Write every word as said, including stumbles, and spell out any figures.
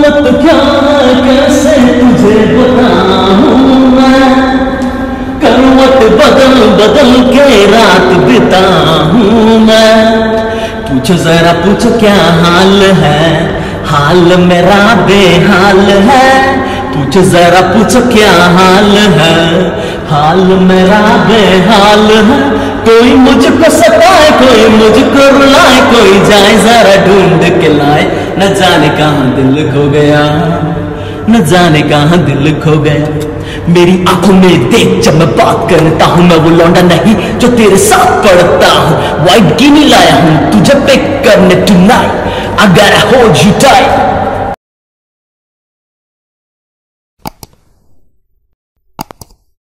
तो क्या कैसे तुझे बताऊं मैं, करवट बदल बदल के रात बिताऊं मैं। पूछो जरा पूछो क्या हाल है, हाल मेरा बेहाल है। पूछो जरा पूछो क्या हाल है, हाल मेरा बेहाल है। कोई मुझको सताए कोई मुझको रुलाए, कोई जाए जरा ढूंढ के लाए। न जाने कहां दिल खो गया, न जाने कहां दिल खो गया। मेरी आंखों में देख जब मैं बात करता हूँ, मैं वो लौंडा नहीं जो तेरे साथ पढ़ता हूँ। वाइट गिनी लाया हूँ तुझे पिक करने tonight, I gotta hold you tight।